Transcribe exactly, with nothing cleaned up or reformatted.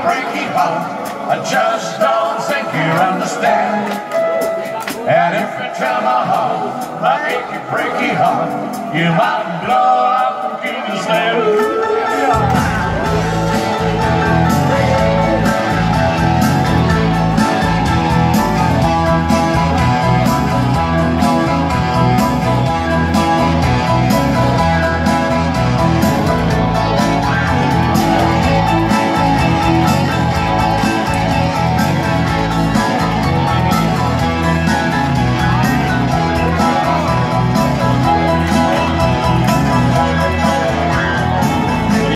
breaky heart, I just don't think you understand. And if you tell my heart, my achy, breaky heart, you might blow up and kill yourself.